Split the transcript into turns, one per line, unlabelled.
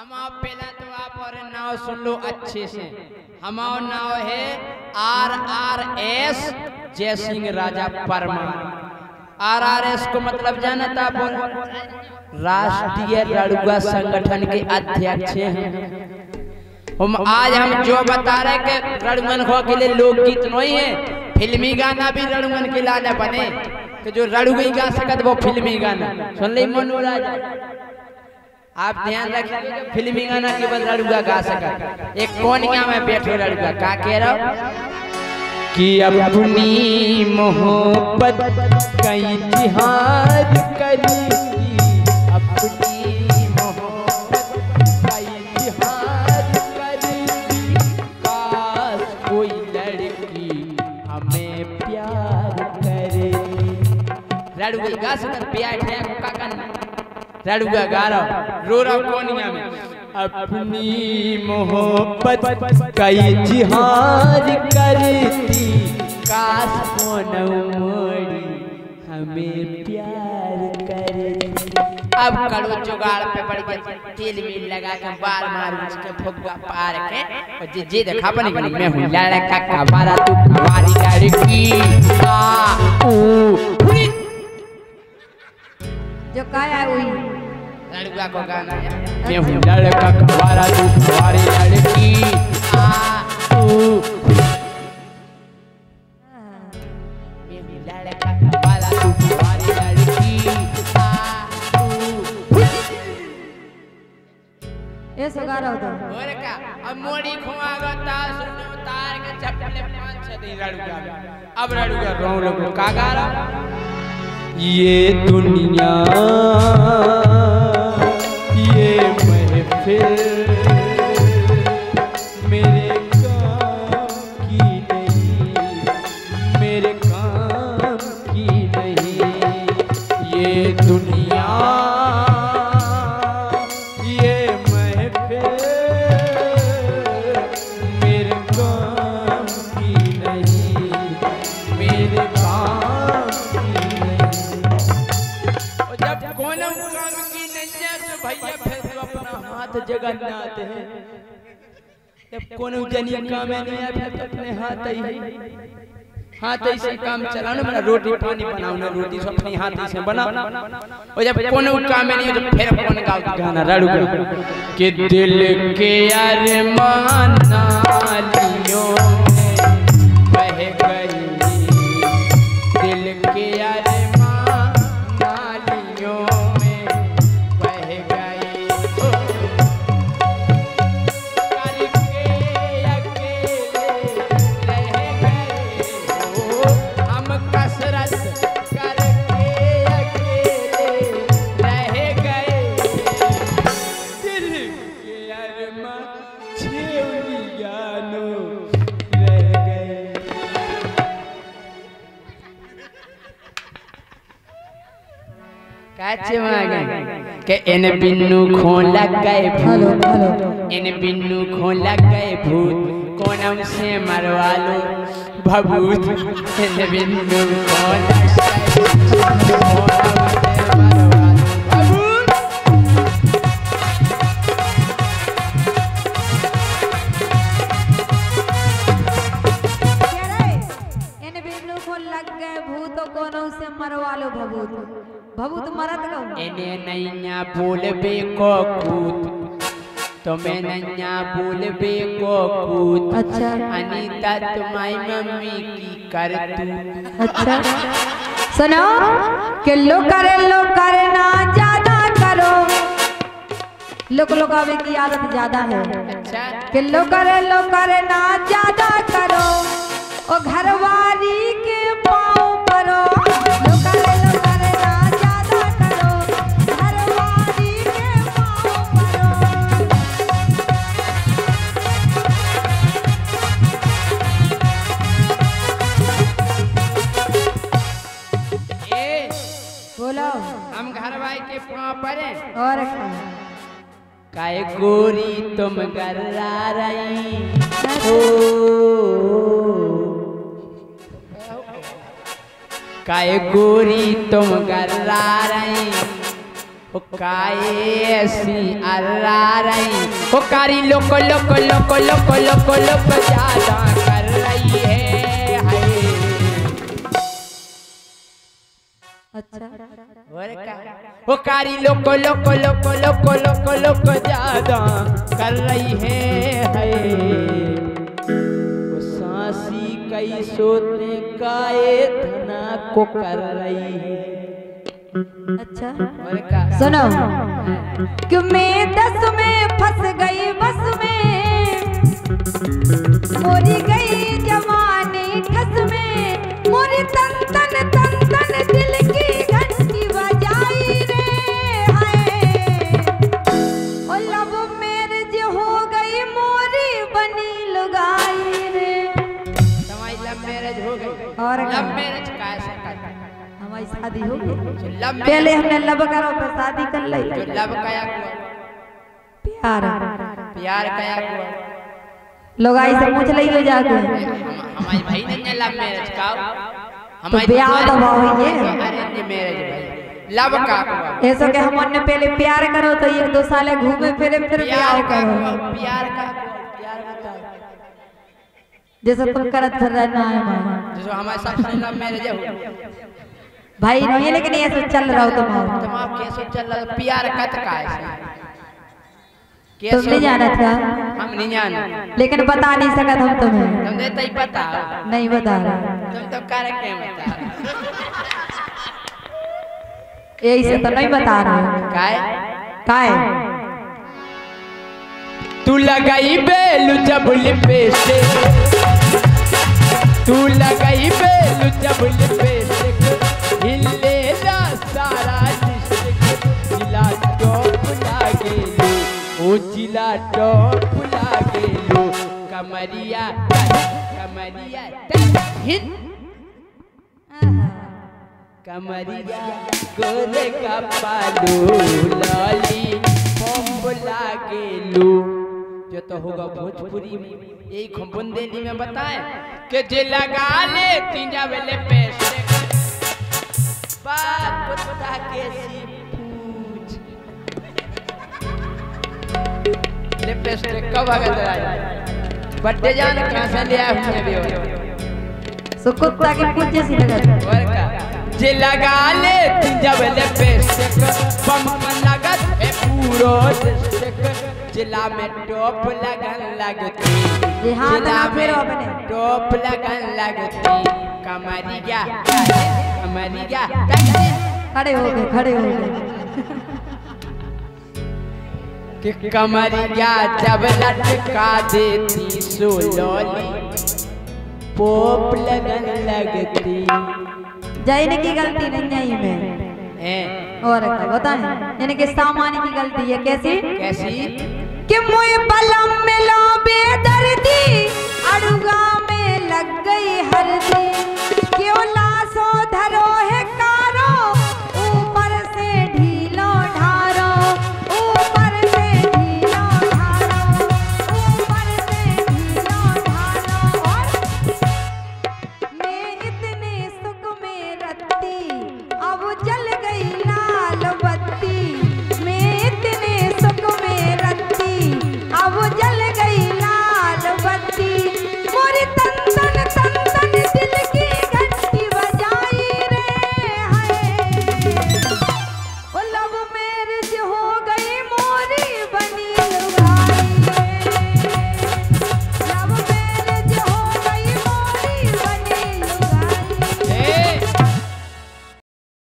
हमारा पहला तो आप और नाव सुन लो अच्छे से। हमारा नाव है RRS जय सिंह राजा परमार। RRS को मतलब जानता बोल राष्ट्रीय रड़ुआ संगठन के अध्यक्ष हैं। हम जो बता रहे कि रड़ुगन हो के लिए लोकगीत नहीं है, फिल्मी गाना भी रड़ुगन के लाने बने कि जो रड़ुगई गा सकत वो फिल्मी गाना सुन ले मनोराज। आप ध्यान रखिए फिल्मी गाना केवल रड़ुआ गा सकत। एक कोनिया में बैठे रड़ुआ का कह रहा कि अपनी मोहब्बत का इतिहास करी, अपनी मोहब्बत का इतिहास करी, काश कोई लड़की हमें प्यार करे। रड़ुआ गा सकत प्यार है का करना रड़ुआ गा रहा रो रहा कोनिया में। अपनी मोहब्बत का इजहार करती, काश को न मोड़ी हमें प्यार करे। अब कड़ू जुगाड़ पे बढ़ गया, तेल मिल लगा के बाल मार उसके फुग्गा पार के जे देखा बनी बनी मैं हूँ लड़का कबारा तू कबारी लड़की
जो काया हुई
लड़का को गाना है मैं हूँ लड़का कबारा तू कबारी लड़की मैं हूँ लड़का कबारा तू कबारी लड़की
ये सगा रहा था
और क्या अब मोड़ी खुआगा तार सुनो तार के चपले 5-6 दिन रड़ुगा। अब रड़ुगा रो लोग का गा रहा ये दुनिया ये महफिल मेरे काम की नहीं, मेरे काम की नहीं। ये दुनिया ये महफिल मेरे काम की नहीं, मेरे काम की नहीं। और जब कोनों काम की नहीं है तो भैया फिर तो अपना हाथ जगन्नाथ है। जब कोनो जनी काम में नहीं है तो अपने हाथ से काम चलाओ ना, मेरा रोटी पानी बनाओ ना, रोटी सब अपने हाथ से बनाओ। और जब कोनो काम में नहीं है तो फिर कौन गाना रड़ुगा कि दिल के अरमान नालियों में बह गई, दिल के अरमान नालियों में बह गई, करके अकेले रह गए हो, हम कसरत करके अकेले रह गए, दिल के अरमान छेड़ियानो रह गए। काचे मांगे के इन बिन्नू खोला गए भूत, इन बिन्नू खोला गए भूत, कोनम से मरवा लो भभूत। इन बिन्नू खोला गए भूत, कोनम से मरवा लो भभूत।
इन बिन्नू को लग गए भूत कोनों से मरवा लो भभूत। भभूत मरत गो
इन्हें नैया बोलबे को कूत, तुम्हें नैया बोलबे को कूत।
अच्छा
अनीता तुम्हारी मम्मी की करतूत।
अच्छा सुनो कि लो करे ना ज्यादा करो, लोक लोकावे की आदत ज्यादा है।
अच्छा
कि लो करे ना ज्यादा करो, ओ घरवाली के पाँव परो। लो करे ना ज्यादा करो, घरवाली के पाँव परो।
ए
बोलो
हम घर भाई के पाँव पड़े
और
काय गोरी तुम गर्रा रही हो, काय गोरी तुम गर्रा रही ओ काएसी अल्ला रही ओ कारी लोको लोको लोको लोको लोको लोको ज्यादा कर रही है हाय।
अच्छा
और का ओ कारी लोको लोको लोको लोको लोको लोको ज्यादा कर रही है हाय। ओ सांसी कई सोते काए धना को कर रही है।
अच्छा
और का
सुनो कि मैं 10 में फंस गई बस में मोरी गई जवानी ठस में मोरी तन तन तन तन दिल की घंटी बजाई रे हाय। ओ लब मैरिज हो गई मोरी बनी लुगाई रे।
तुम्हारी लव मैरिज हो गई
और
लव मैरिज कैसे
हमारी शादी हो गई
लव
पहले हमने लब करो फिर शादी कर ली।
जो लव कया हुआ
प्यार
प्यार कया हुआ
लोग आई से पूछ लियो जाके
हमारी भाई ने लव मैरिज का
तो ब्याह दबा हुई है
अरेंज मैरिज भाई लव का हुआ
ऐसा कि हम अन्य पहले प्यार करो तो 1-2 साल घूमे फिरे फिर ब्याह करो।
प्यार का प्यार बताओ
जैसे तुम करत फिर रहना है भाई
जो हमारे साथ लव मैरिज हो
भाई नहीं है लेकिन ऐसे चल रहा हो
तुम आप कैसे चल रहा हो प्यार कत का है
तुम नहीं जाना था
हम नहीं जाना
लेकिन बता नहीं सकत हम तुम्हें
तुम देते ही पता
नहीं बता रहा
तुम तो कर के बता
यही से तो नहीं बता रहा काय
तू लगाई बेलू जब लिपस्टिक तू लगाई बेलू जब लिपस्टिक हिले ना सारा डिस्ट्रिक्ट जिला टॉप लागे लो ओ जिला टॉप लागे लो कमरिया हिट कमरिया गोरे का पालू लाली पॉप लागे लो जो तो होगा भोजपुरी में यही बुंदेली में बताए कि जे लगा ले तीजा वेले पैसे बात कुत्ता कैसी पूछ ले पैसे कब आ गया बड्डे जान कहां से ले आया हूं भी
सो कुत्ता के पूछ जैसी लगा
और का जे लगा ले तीजा वेले पैसे बम लगत है पूरो डिस्ट्रिक्ट जिला में टॉप लगन लगती
ये हाथ ना फेरो अपने
टॉप लगन लगती कमरिया
खड़े हो गए
कि कमरिया जब लटका देती सोलोली पॉप लगन लगती
जाने की गलती नहीं है में और बताएं यानी कि सामान्य की गलती है कैसी कि मुझे बलम में लो बेदर्दी अड़ुगा में लग गई हरदी क्यों